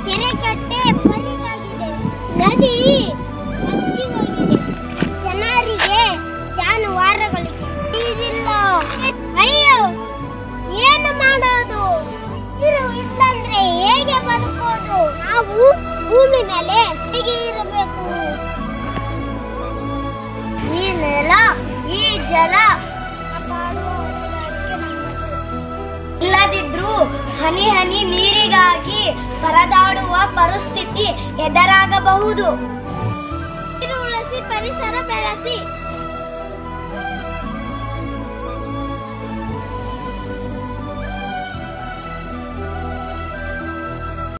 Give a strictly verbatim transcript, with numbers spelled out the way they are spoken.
ಕೆರೆ ಕಟ್ಟೆ ಬರಿದಾಗಿದೆ, ನದಿ ಬತ್ತಿ ಹೋಗಿದೆ, ಜನರಿಗೆ ಜಾನುವಾರುಗಳಿಗೆ ನೀರಿಲ್ಲ. ಅಯ್ಯೋ, ಏನು ಮಾಡೋದು? ನೀರು ಇಲ್ಲಂದ್ರೆ ಹೇಗೆ ಬದುಕೋದು? ನಾವು ಭೂಮಿ ಮೇಲೆ ಹೇಗೆ ಇರಬೇಕು? ಈ ನೆಲ, ಈ ಜಲ ಇಲ್ಲದಿದ್ರೂ ಹನಿ ಹನಿ ನೀರಿಗಾಗಿ ಪರದಾಡುವ ಪರಿಸ್ಥಿತಿ ಎದುರಾಗಬಹುದು. ನೀರು ಉಳಿಸಿ, ಪರಿಸರ ಬೆಳೆಸಿ.